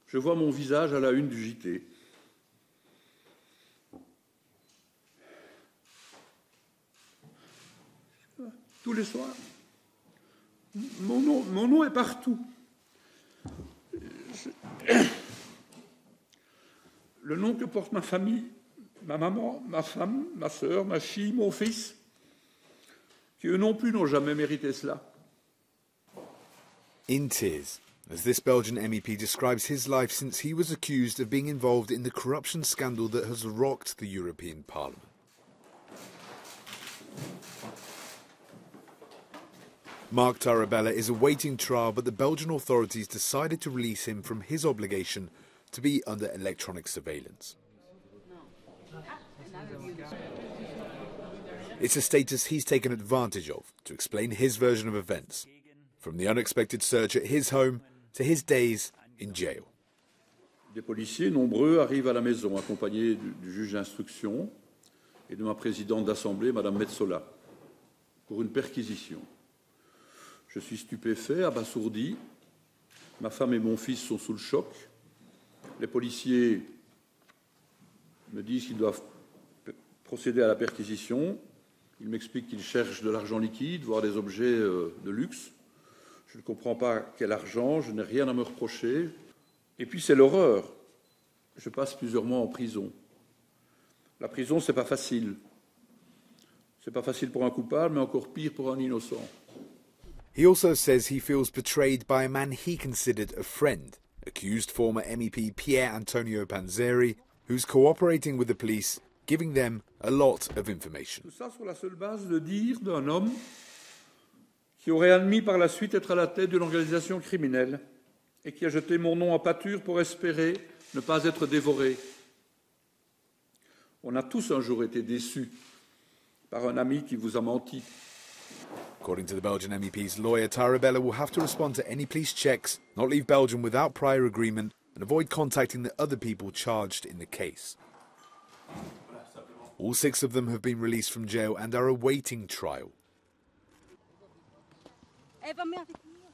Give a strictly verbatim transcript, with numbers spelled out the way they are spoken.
je vois mon visage à la une du J T. Tous les soirs. Mon nom, mon nom est partout. Je... Le nom que porte ma famille, ma maman, ma femme, ma sœur, ma fille, mon fils, qui eux non plus n'ont jamais mérité cela. In tears, as this Belgian M E P describes his life since he was accused of being involved in the corruption scandal that has rocked the European Parliament. Mark Tarabella is awaiting trial, but the Belgian authorities decided to release him from his obligation to be under electronic surveillance. It's a status he's taken advantage of to explain his version of events, from the unexpected search at his home to his days in jail. Des policiers nombreux arrivent à la maison, accompagnés du, du juge d'instruction et de ma présidente d'assemblée, Madame Metsola, pour une perquisition. Je suis stupéfait, abasourdi. Ma femme et mon fils sont sous le choc. Les policiers me disent qu'ils doivent procéder à la perquisition. Ils m'expliquent qu'ils cherchent de l'argent liquide, voire des objets de luxe. Je ne comprends pas quel argent, je n'ai rien à me reprocher. Et puis c'est l'horreur. Je passe plusieurs mois en prison. La prison, c'est pas facile. C'est pas facile pour un coupable, mais encore pire pour un innocent. He also says he feels betrayed by a man he considered a friend, accused former M E P Pier Antonio Panzeri, who's cooperating with the police, giving them a lot of information. Tout ça sur la seule base de dire d'un homme qui aurait admis par la suite être à la tête d'une organisation criminelle et qui a jeté mon nom en pâture pour espérer ne pas être dévoré. On a tous un jour été déçus par un ami qui vous a menti. According to the Belgian M E P's lawyer, Tarabella will have to respond to any police checks, not leave Belgium without prior agreement, and avoid contacting the other people charged in the case. All six of them have been released from jail and are awaiting trial.